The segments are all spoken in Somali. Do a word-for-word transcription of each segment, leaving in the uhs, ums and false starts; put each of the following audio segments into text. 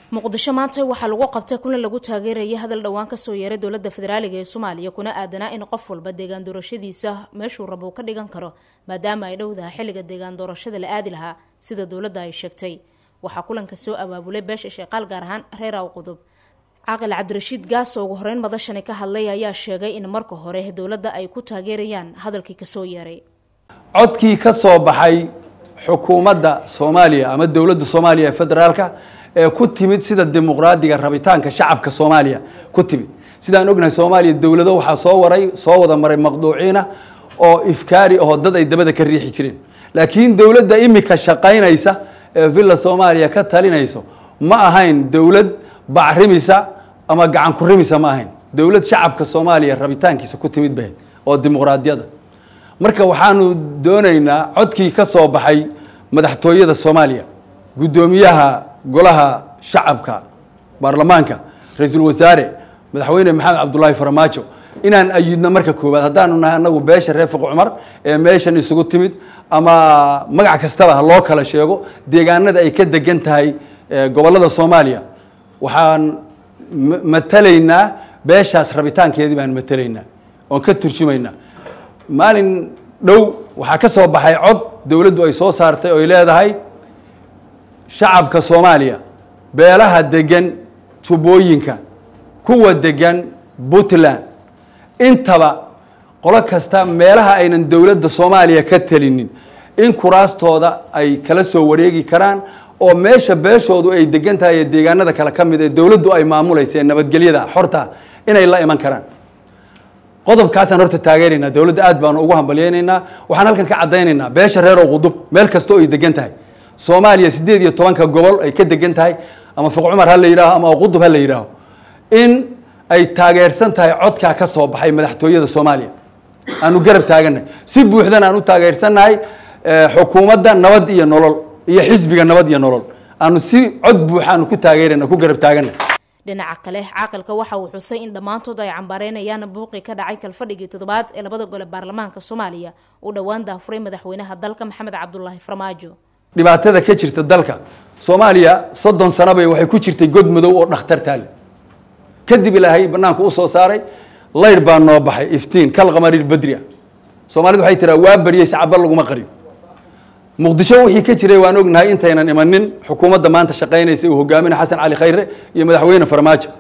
muqdisho maanta waxa lagu qabtay kulan lagu taageerayay hadal dhawaan ka soo yeeray dowladda federaaliga ee Soomaaliya kuna aadanaa in qof walba deegaan doorashadiisa meeshuu rabo ka dhigan karo maadaama ay dhowdahay xilliga deegaan doorashada la aadi lahaa sida dowladda ay sheegtay waxa kulanka soo abaabulay beesha shaqaal gaar ahaan reer Awqudub Aqal Cabdirashiid Gaas oo ugu horeyn madashani ka hadlay ayaa sheegay in marka hore dowladda ay ku taageerayaan hadalkii ka soo yeeray codkii ka soo baxay xukuumadda Soomaaliya ama dowladda Soomaaliya federaalka ee ku timid sida dimuqraadiga rabitaanka shacabka Soomaaliya ku timid sidaan ognahay Soomaaliya dawladda waxa soo waray soo wada maray maqduuciina oo ifkaari oo dad ay dabada ka riixi jireen laakiin dawladda imika shaqaynaysa ee villa Soomaaliya ka talinayso ma ahayn dawlad bacrimisa ama gacan ku rimisa ma ahayn dawlad shacabka Soomaaliya rabitaankiisa ku timid bay oo dimuqraadiyada marka waxaanu doonaynaa codkii ka soo baxay madaxtooyada Soomaaliya gudoomiyaha golaha shacabka baarlamaanka ra'iisul wasaare madaxweyne maxamed cabdullaahi farmaajo inaan ayidna marka koobaad hadaan nahay anagu beesha reer Fuq Cumar ee meeshan isugu timid ama magac kastaba loo kala sheego deegaanada ay ka degan tahay gobolada Soomaaliya waxaan matalaynaa beeshaas rabitaankeedii baan matalaynaa oo ka turjumaynaa maalin dhow waxa ka soo baxay cod dawladdu ay soo saartay oo ay leedahay shacabka Soomaaliya beelaha degan tubooyinka kuwa degan Puntland intaba qolo kasta meelaha aynan dawladda Soomaaliya ka talinin in kuraastooda ay kala soo wareegi karaan oo meesha beeshoodu ay degan tahay deegaanada kala kamid ee dawladdu ay maamulayso nabadgelyada xorta inay la iman karaan qodobkaas aan horta taageerina dawladda aad baan ugu hambalyeynayna waxaan halkan ka cadeynaynaa beesha reer Awqudub meel kasto ay degan tahay Soomaaliya sideed iyo toban ka gobol ay ka degan tahay ama Fuq Cumar hal la yiraahdo ama Awqudub hal la yiraahdo in ay taageersan tahay codka ka soo baxay madaxtooyada Soomaaliya aanu garab taaganay si buuxdan aan u taageersanahay xukuumadda nabad iyo nolol iyo xisbiga nabad iyo nolol aanu si cod buuxan ku taageerana ku garab taaganay dhinaca kale aqalka waxa uu xusay in dhamaantood ay cambaareenayaan buuqi ka dhacay kalfadhigii toddobaad ee labada gole baarlamaanka Soomaaliya uu dhawaan daafuray madaxweynaha dalka Maxamed Cabdullaahi Farmaajo dhibaatada ka jirta dalka Soomaaliya soddon sano bay waxay ku jirtay god madow oo dhakhtar taal kadib ilaahay banaanka u soo saaray layr baa noo baxay iftiin kal qamaril badriya Soomaalidu waxay tiraa waa bariyay sacab lagu ma qariyo muqdisho wixii ka jiray waan ognahay intaynan imanin xukuumadda maanta shaqaynaysa uu hogaaminayo Xasan Cali Khayre iyo madaxweyne Farmaajo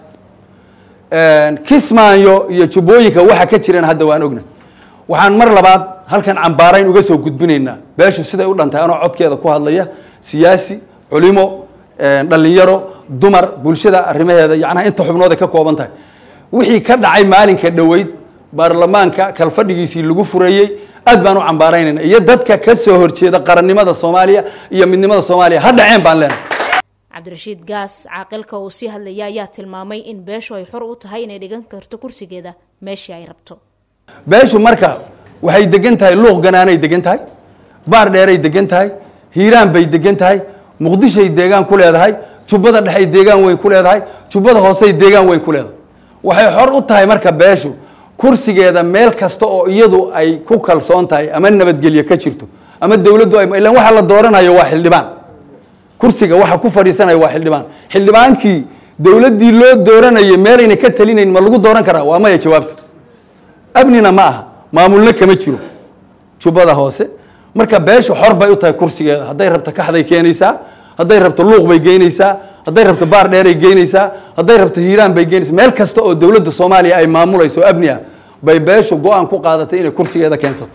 een Kismaayo iyo Jubbooyinka waxa ka jireen hadda waan ognahay waxaan mar labaad halkan cambaarayn uga soo gudbinaynaa beeshu sida ay u dhantay anoo codkeeda ku hadlaya siyaasi culimo dhalinyaro dumar bulshada arrimaheeda yacni inta xubnooda ka kooban tahay wixii ka dhacay maalinka dhaweyd baarlamaanka kalfadhigiisii lagu fureeyay aad baan u cambaaraynayna iyo dadka ka soo horjeeda qarannimada Soomaaliya iyo midnimada Soomaaliya ha dhaceen baan leenahay Cabdirashiid Gaas caaqilka oo si hadlaya ayaa tilmaamay in beeshu ay xor u tahay inay dhigan karto kursigeeda meeshii ay rabto beeshu marka waxay degan tahay luuq ganaanay degan tahay baar dheeray degan tahay hiiraan bay degan tahay muqdisho ay deegaan ku leedahay Jubbada dhexe ay deegaan weyn ku leedahay Jubbada hoose ay deegaan weyn ku leedahay waxay xor u tahay marka beeshu kursigeeda meel kasta oo iyadu ay ku kalsoon tahay ama nabadgelyo ka jirto ama dawladdu ay ilaa waxa la dooranayo waa xildhibaan kursiga waxa ku fadhiisanayo waa xildhibaan xildhibaankii dawladdii loo dooranayay meel ayna ka talinayn ma lagu dooran karaa waa ma jawaabta abnina ma aha maamulna kama jiro Jubbada hoose marka beeshu xor bay u tahay kursigeeda haday rabto kaxday keenaysaa haday rabto luuq bay geynaysaa haday rabto baar dheer ay geynaysaa haday rabto hiiraan bay geynaysaa meel kasta oo dawladda Soomaaliya ay maamulayso abniya bay beeshu go'aan ku qaadatay inay kursigeeda keensato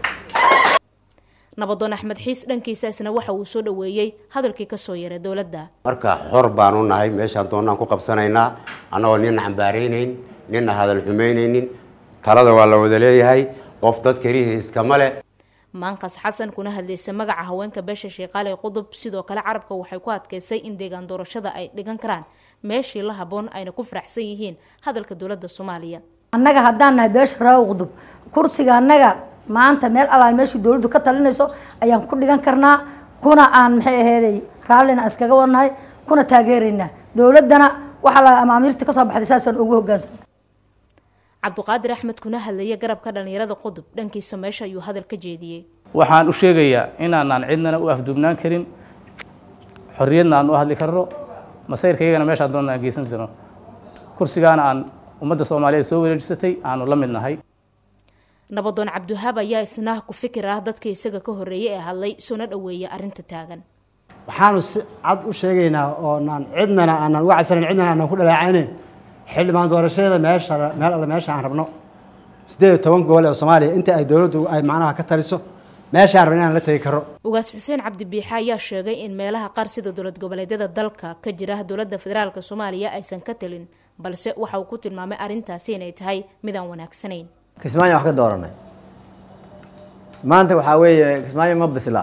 Nabadoon Axmed Xiis dhankiisa isna waxa uu soo dhaweeyay hadalkii ka soo yeeray dawladda marka xor baan u nahay meeshaan doonaan ku qabsanaynaa anagoo nin cambaareynayn nin hadal xumeynaynin talada waa la wada leeyahay qof dad kariye iska male Maanqas Xasan kuna hadlaysa magaca haweenka beesha Shaqaale Qudub sidoo kale carabka waxay ku adkeysay in deegaan doorashada ay dhigan karaan meeshii la haboon ayna ku faraxsan yihiin hadalka dawladda Soomaaliya annaga hadaan nahay beesha reer Qudub kursiga annaga maanta meel alaan meeshii dawladdu ka talinayso ayaan ku dhigan karnaa kuna aan maxay aheeday raalina iskaga wadnahay kuna taageerayna dawladdana waxa la amaamirta ka soo baxday saasan ugu hoggaansan Cabduqaadir Axmed kuna hadlaya garabka dhalinyarada Qudub dhankiisa meesha ayuu hadal ka jeediyay waxaan u sheegayaa in aanan cidna u afduubnaan karin xorriyadna aan u hadli karno masayrkaygana meeshaan doonana aan geysan jirno kursigaana aan ummadda soomaaliyeed soo wareejisatay aanu la mid nahay. nabadoon cabdiwahaab ayaa isna ku fikir ah dadka isaga ka horreeyay ee hadlay soona dhaweeya arrinta taagan. waxaanu si cad u sheegaynaa oo naan cidnana aanan uga cabsanayn cidnana aanan ku dhaleecaynayn xildhibaan doorashada meesha meel alle meesha aan rabno sideed iyo toban gobol ee Soomaaliya inta ay dawladdu ay macnaha ka taliso meesha aan rabno inaan la tagi karo. ugaas xuseen cabdi biixa ayaa sheegay in meelaha qaar sida dowlad goboleedyada dalka ka jira dowladda federaalka Soomaaliya aysan ka talin balse waxa uu ku tilmaamay arrintaasi inay tahay mid aan wanaagsanayn. Kismaayo wax ka dooranay maanta waxa weeye Kismaayo ma bisla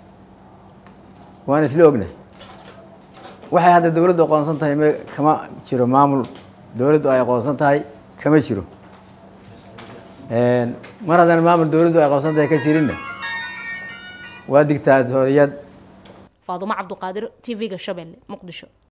waan isla ognahay waxay hadda dawladdu aqoonsan tahay kama jiro maamul dawladdu ay aqoonsan tahay kama jiro een mar hadan maamul dawladdu ay aqoonsan tahay ka jirin waa digtaatoriyad. Faadumo Cabduqaadir T V-ga Shabeelle Muqdisho.